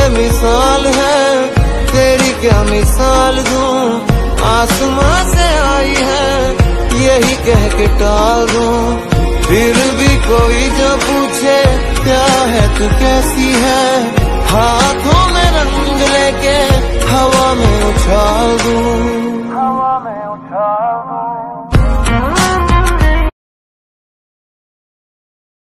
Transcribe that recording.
बेमिसाल है, तेरी क्या मिसाल दूं, आसमां से आई है यही कह के टाल दूं। फिर भी कोई जो पूछे क्या है तू कैसी है, हाथों में रंग लेके हवा में उछाल दूं।